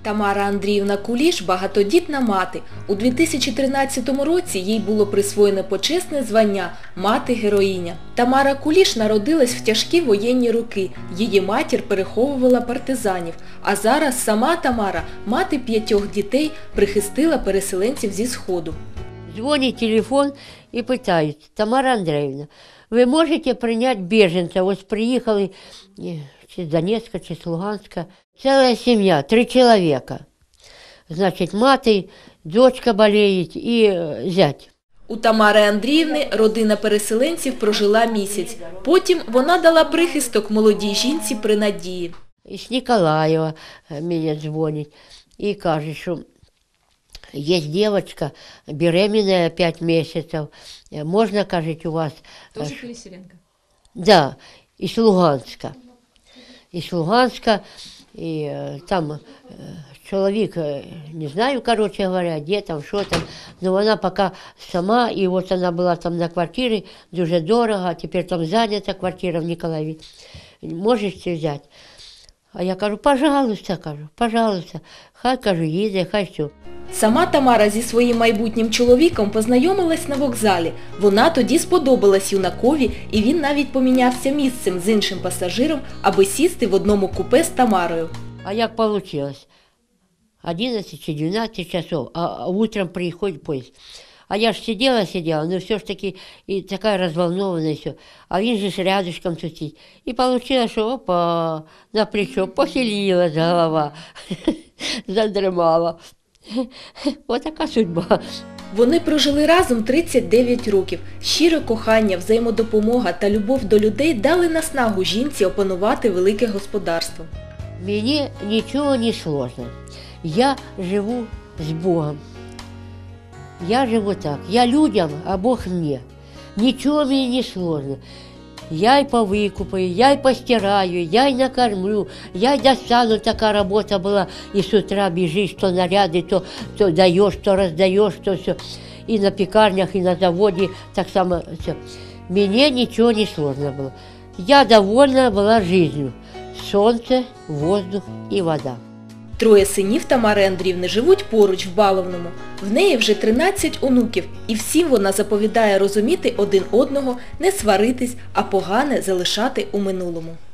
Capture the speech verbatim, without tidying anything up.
Тамара Андріївна Куліш – багатодітна мати. У дві тисячі тринадцятому році їй було присвоєно почесне звання «Мати-героїня». Тамара Куліш народилась в тяжкі воєнні роки. Її матір переховувала партизанів. А зараз сама Тамара, мати п'ятьох дітей, прихистила переселенців зі Сходу. Дзвонить телефон і питають: Тамара Андреевна, ви можете прийняти біженця? Ось приїхали чи з Донецька, чи з Луганська. Ціла сім'я, три чоловіка. Значить, мати, дочка болеє і зять. У Тамари Андріївни родина переселенців прожила місяць. Потім вона дала прихисток молодій жінці при Надії. Із Ніколаєва мені дзвонить і каже, що є дівчинка, беременна п'ять місяців. Можна, кажуть, у вас... Тоже Переселенка? Да, із Луганська. Із Луганська, і там чоловік, не знаю, короче говоря, де там, що там, але вона поки сама, і от вона була там на квартирі, дуже дорого, а тепер там зайнята квартира в Ніколаєві. Можеш це взяти? А я кажу, пожалуйста, кажу, пожалуйста. Хай, кажу, їде, хай все. Сама Тамара зі своїм майбутнім чоловіком познайомилась на вокзалі. Вона тоді сподобалась юнакові, і він навіть помінявся місцем з іншим пасажиром, аби сісти в одному купе з Тамарою. А як вийшло? одинадцять чи дванадцять часов, а утром приходить поїзд. А я ж сидела, сидела, но все ж таки и такая разволнованная все. А він же ж рядышком сидить. И получилось, что опа, на плечо похилилась голова, задремала. Вот така судьба. Вони прожили разом тридцять дев'ять років. Щире кохання, взаємодопомога та любов до людей дали наснагу жінці опанувати велике господарство. Мені нічого не сложно. Я живу з Богом. Я живу так. Я людям, а Бог мне. Ничего мне не сложно. Я и повыкупаю, я и постираю, я и накормлю, я и достану. Такая работа была. И с утра бежишь, то наряды, то, то даешь, то раздаешь, то все. И на пекарнях, и на заводе так само все. Мне ничего не сложно было. Я довольна была жизнью. Солнце, воздух и вода. Троє синів Тамари Андріївни живуть поруч в Баловному. В неї вже тринадцять онуків, і всім вона заповідає розуміти один одного, не сваритись, а погане залишати у минулому.